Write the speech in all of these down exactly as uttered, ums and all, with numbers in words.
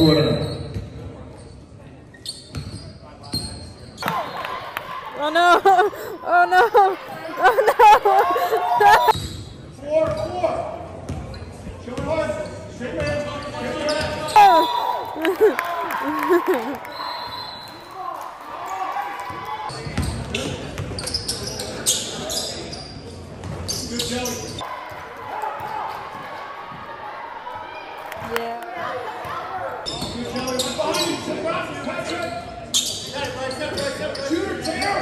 Quarter. Oh no! Oh no! Oh no! Four, four. Show me one. Straight man. Good Joey. Yeah. Good Joey. One behind you. Sit around you, Patrick. Right, right, right, right, right. Shooter, tear.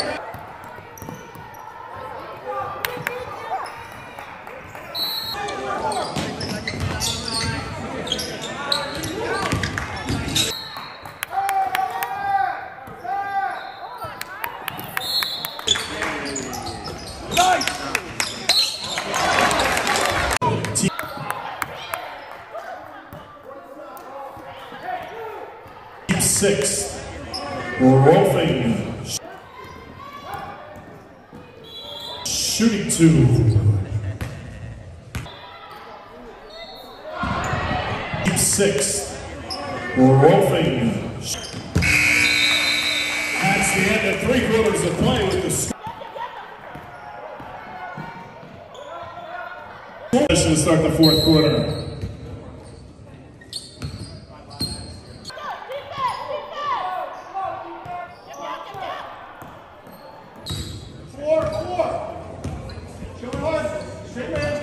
Six. Rolfing. Shooting two. Six. Rolfing. That's the end of three quarters of play with the score. To start the fourth quarter. Four, four. Show me one. Straight man.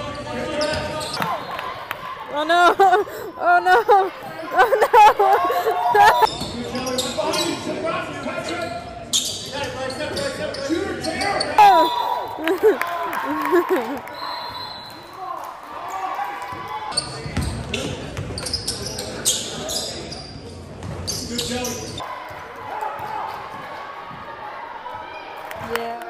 Oh no! Oh no! Oh no! Good Joey. One behind you. Sit around you, Patrick. Right, right, right, right, right. Shooter, tear. Good Joey. Yeah.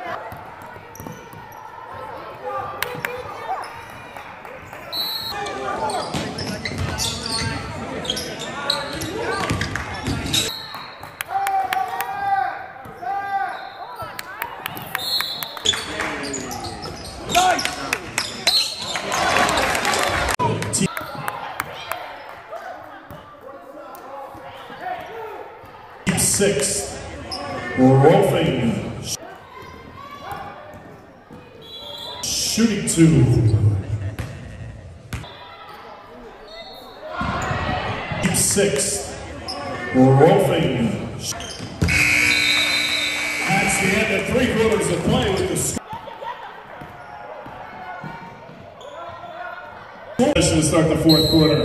Six. Rolfing. Shooting two. Six. Rolfing. That's the end of three quarters of play with the score. To start the fourth quarter.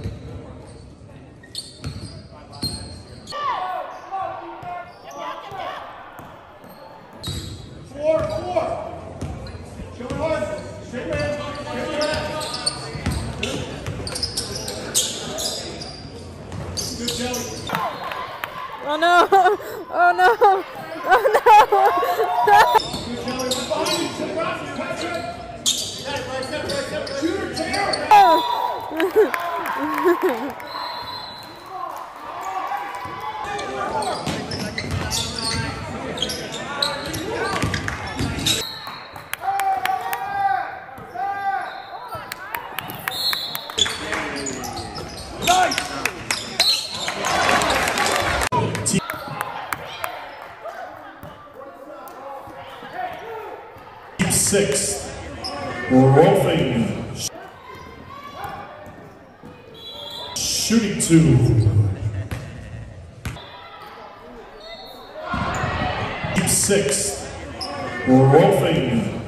Four, four. Show me one. Straight man. Good Joey. Oh no! Oh no! Oh no! Good Joey. One behind you. Sit around you, Patrick. Right, right, right, right, right. Shooter, tear. Six. Rolfing. Shooting two. Six. Rolfing.